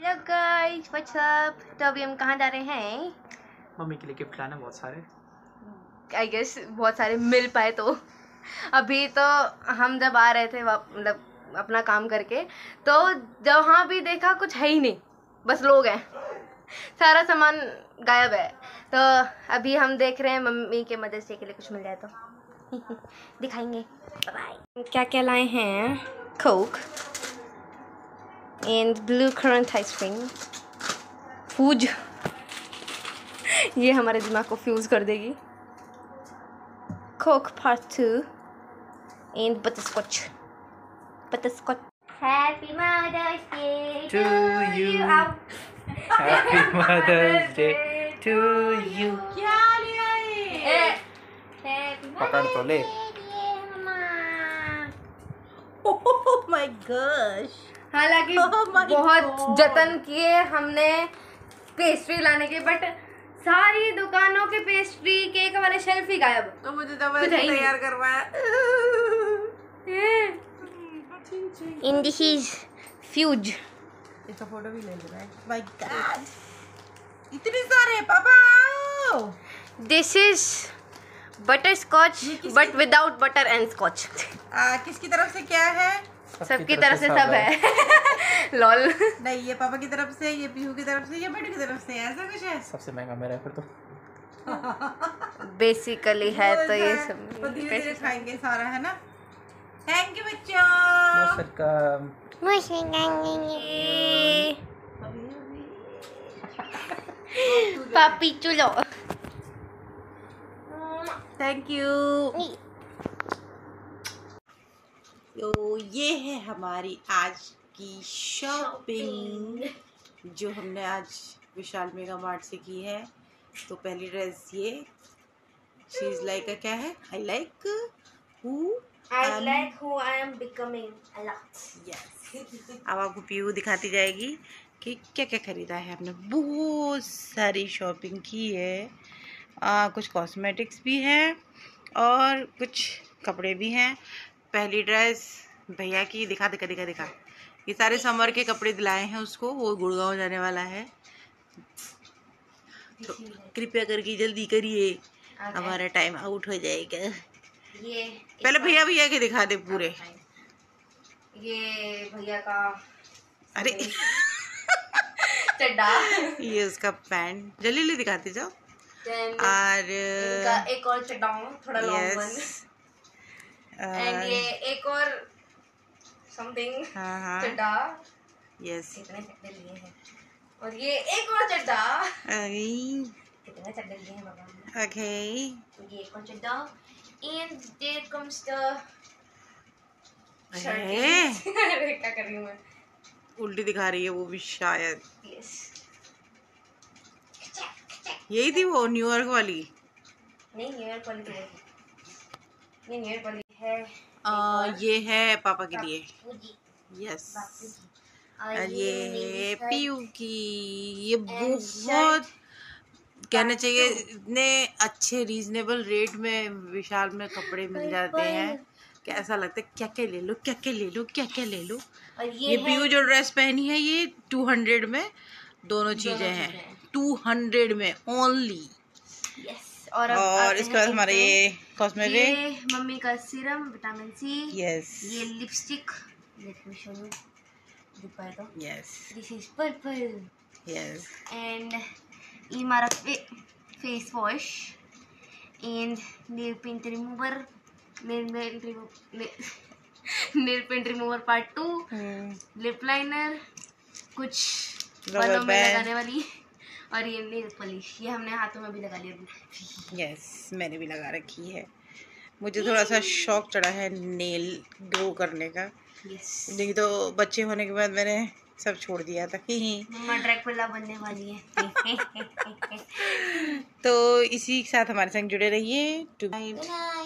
Hello guys, what's up. तो अभी हम कहाँ जा रहे हैं? मम्मी के लिए गिफ्ट लाना, बहुत सारे आई गेस बहुत सारे मिल पाए तो। अभी तो हम जब आ रहे थे मतलब अपना काम करके, तो जहाँ भी देखा कुछ है ही नहीं, बस लोग हैं, सारा सामान गायब है। तो अभी हम देख रहे हैं मम्मी के मदर्स डे के लिए कुछ मिल जाए तो दिखाएंगे। बाय। क्या क्या लाए हैं? Coke and blue currant ice cream. Fuse ये हमारे दिमाग को फ्यूज कर देगी। Coke part 2 and butterscotch. Happy mother's day to you. Happy Mother's Day to you. क्या लिया ये? पकड़ तो ले। Oh my gosh. हालांकि बहुत जतन किए हमने पेस्ट्री लाने के, बट सारी दुकानों के पेस्ट्री केक वाले शेल्फ ही गायब। तो मुझे जबरदस्ती तैयार करवाया। इन दिस इज फ्यूज। इसका फोटो भी ले लेना है। My God. इतने सारे पापा। This is butterscotch but without butter and scotch. किसकी तरफ से क्या है? सबकी तरफ से सब है। लॉल। नहीं, ये पापा की तरफ से, ये पीहू की तरफ से, ये बेटी की तरफ से, ऐसा कुछ है। सबसे महंगा मेरा है फिर तो। बेसिकली है तो ये सब तो धीरे धीरे खाएंगे सारा, है ना? थैंक यू बच्चों। Most welcome. पापी चुलो। Thank you. तो ये है हमारी आज की शॉपिंग जो हमने आज विशाल मेगा मार्ट से की है। तो पहली ड्रेस ये, शी इज लाइक क्या है, I like who I am becoming a lot. Yes. अब आपको पीयू दिखाती जाएगी कि क्या क्या खरीदा है हमने। बहुत सारी शॉपिंग की है, कुछ कॉस्मेटिक्स भी है और कुछ कपड़े भी हैं। पहली ड्रेस भैया की दिखा। ये सारे समर के कपड़े दिलाए हैं उसको, वो गुड़गांव जाने वाला है। तो कृपया करके जल्दी करिए, हमारा टाइम आउट हो जाएगा। ये पहले भैया के दिखा दे पूरे। ये भैया का अरे चड्डा। ये उसका पैंट, जल्दी दिखाते जाओ। और इनका एक और चड्डा थोड़ा लॉन्ग वन, एंड ये एक और समथिंग चड्डा। यस। कितने चड्डे लिए हैं? और ये एक और चड्डा। कितने चड्डे लिए हैं बाबा? ओके। ये एक और चड्डा, एंड देयर कम्स द अरे क्या कर रही हूँ मैं? उल्टी दिखा रही है वो भी शायद। यस। यही थी वो न्यूयॉर्क वाली। नहीं, न्यूयॉर्क वाली तो ये न्यूयॉर्क वाली है। ये है पापा के लिए। बापूजी। यस। और और ये मेरी पीयू की। ये बहुत कहना चाहिए, इतने अच्छे रीजनेबल रेट में विशाल में कपड़े मिल जाते हैं। कैसा लगता है, क्या क्या ले लो। और ये पीयू जो ड्रेस पहनी है ये 200 में दोनों चीजें हैं। 200 में ओनली। यस। और इसके बाद हमारे ये कॉस्मेटिक, ये मम्मी का सीरम विटामिन सी। यस। ये lipstick, let me show you, दिख पाए तो। Yes. This is purple. Yes. And ये हमारा face wash and nail paint remover, nail paint remover part 2, lip liner, कुछ बालों में लगाने वाली, और ये नेल पॉलिश। ये हमने हाथों में भी लगा लिया अभी। यस, मैंने भी लगा रखी है। मुझे थोड़ा सा शौक चढ़ा है नेल ग्रो करने का। यस। नहीं तो बच्चे होने के बाद मैंने सब छोड़ दिया था। मम्मा ड्रैकुला बनने वाली है। तो इसी के साथ हमारे संग जुड़े रहिए।